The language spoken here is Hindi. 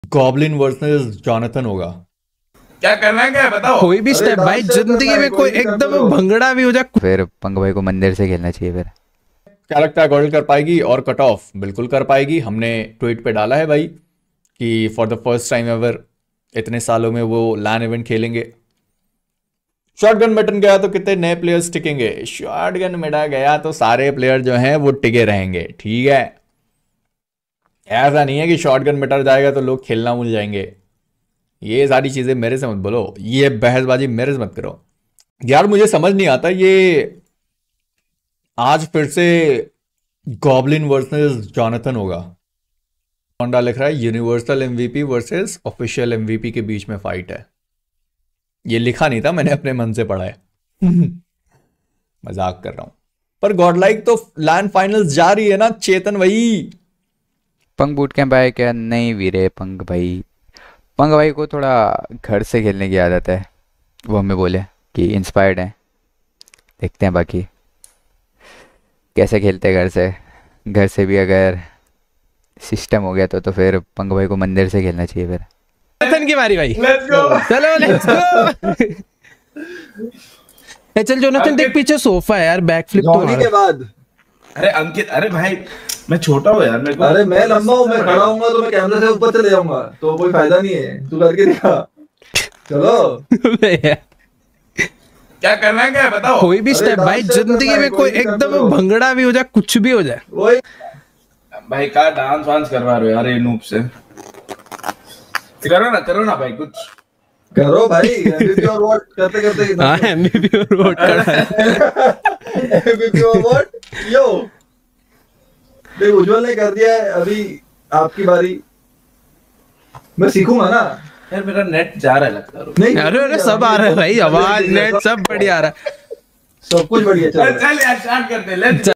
गॉब्लिन वर्सेस जॉनथन होगा। क्या करना है, क्या है बताओ। कोई भी स्टेप भाई, जिंदगी में कोई एकदम भंगड़ा भी हो जाए। फिर पंग भाई को मंदिर से खेलना चाहिए फिर। क्या लगता है गॉडल कर पाएगी? और कट ऑफ बिल्कुल कर पाएगी। हमने ट्वीट पे डाला है भाई कि for the first time ever इतने सालों में वो लैन इवेंट खेलेंगे। शॉटगन बटन गया तो कितने नए प्लेयर्स टिकेंगे? शॉटगन मेटा गया तो सारे प्लेयर जो हैं वो टिके रहेंगे, ठीक है। ऐसा नहीं है कि शॉटगन मेटर जाएगा तो लोग खेलना भूल जाएंगे। ये सारी चीजें मेरे से मत बोलो, ये बहसबाजी मेरे से मत करो यार। मुझे समझ नहीं आता ये आज फिर से गॉब्लिन वर्सेस जॉनथन होगा। होंडा लिख रहा है universal MVP versus official MVP के बीच में फाइट है। ये लिखा नहीं था, मैंने अपने मन से पढ़ा है। मजाक कर रहा हूं। पर गॉडलाइक तो लैंड फाइनल्स जा रही है ना चेतन भाई। पंग बूट कैंप आया क्या? नहीं वीरे, पंग भाई को थोड़ा घर से खेलने की आदत है। वो हमें बोले कि इंस्पायर्ड हैं, देखते हैं बाकी कैसे खेलते हैं घर से भी अगर सिस्टम हो गया तो फिर पंग भाई को मंदिर से खेलना चाहिए फिर। जॉनथन की बारी भाई, लेट्स गो। चलो लेट्स गो। चल जोनाथन देख, पीछे सोफा है यार, बैक फ्लिप तो जॉनी मार। के बाद अरे अंकित, अरे भाई मैं छोटा हूँ यार, मेरे को। अरे मैं लंबा हूँ, मैं खड़ा हूँगा तो मैं कैमरे से ऊपर चले जाऊंगा, तो कोई फायदा नहीं है। तू करके दिखा। चलो क्या करना है, क्या है बताओ। कोई भी अरे स्टेप डांस भाई, स्टेप जिंदगी करना है, में कोई कोई भी कर एकदम दो। भंगड़ा भी हो जाए, कुछ भी हो जाए। वही भाई का डांस वांस करवा रहे हो यार ये नूब से। करो ना भाई कुछ। करो भाई। MVP और वॉट करते करते हाँ MVP और वोट करना है। MVP और वॉट यो देख, उज्जवल ने कर दिया है। अभी आपकी बारी। मैं सीखूंगा ना। यार मेरा नेट जा रहा है लगता है। नहीं अरे सब आ रहा है भाई, आवाज नेट सब बढ़िया आ रहा है। सब कुछ बढ़िया चल रहा है। चल यार स्टार्ट करते हैं, लेट्स